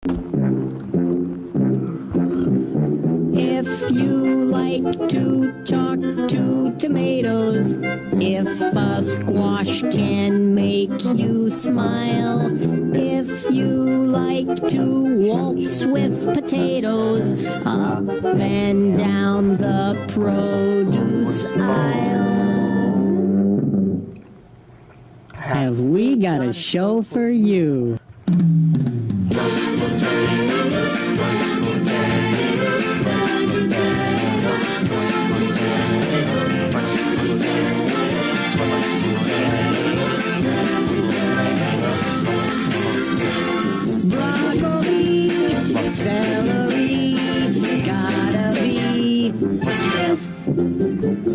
If you like to talk to tomatoes, if a squash can make you smile, if you like to waltz with potatoes up and down the produce aisle, have we got a show for you. Celery, gotta be, yes.